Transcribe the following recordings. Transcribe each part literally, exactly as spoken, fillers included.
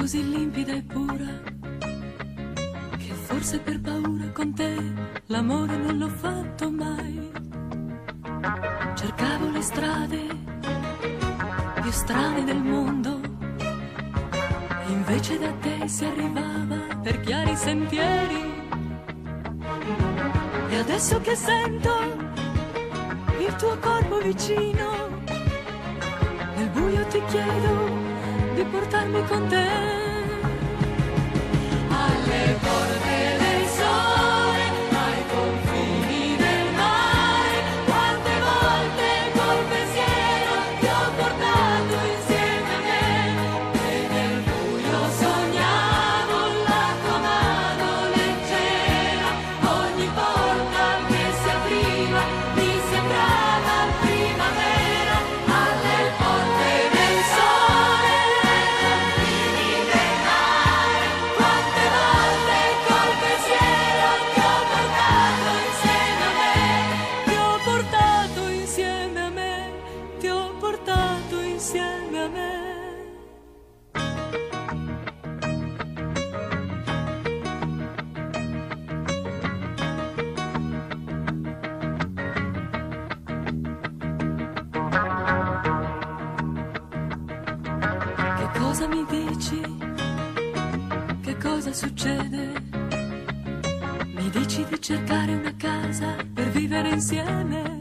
così limpida e pura, che forse per paura con te l'amore non l'ho fatto mai. Cercavo le strade più strane del mondo, invece da te si arrivava per chiari sentieri. E adesso che sento il tuo corpo vicino, nel buio ti chiedo di portarmi con te alle porte del sole, ai confini del mare. Quante volte col pensiero ti ho portato insieme a me, e nel buio sognavo la tua mano leggera. Ogni porta che si apriva mi sembrava primavera. Alle porte del sole, quante volte col pensiero ti ho portato insieme a me, ti ho portato insieme a me, ti ho portato insieme a me. Che cosa mi dici? Che cosa succede? Mi dici di cercare una casa per vivere insieme,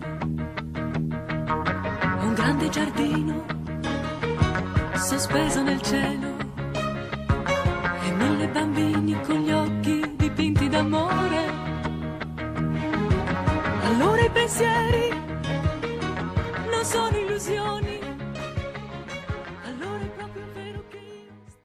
un grande giardino sospeso nel cielo e mille bambini con gli occhi dipinti d'amore. Allora i pensieri non sono illusioni,